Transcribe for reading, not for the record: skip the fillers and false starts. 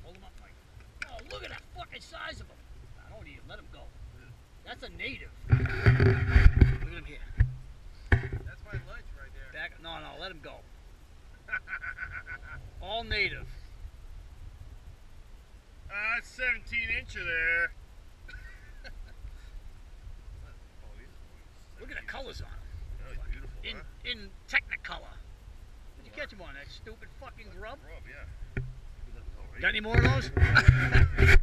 Hold him up, Mike. Oh, look at that fucking size of him. I don't need him. Let him go. That's a native. Look at him here. That's my lunch right there. Back. No, let him go. All native. 17-incher there. Look at the colors on him. Oh, he's beautiful, In Technicolor. Did you catch him on that stupid fucking grub? Grub, yeah. Got any more of those?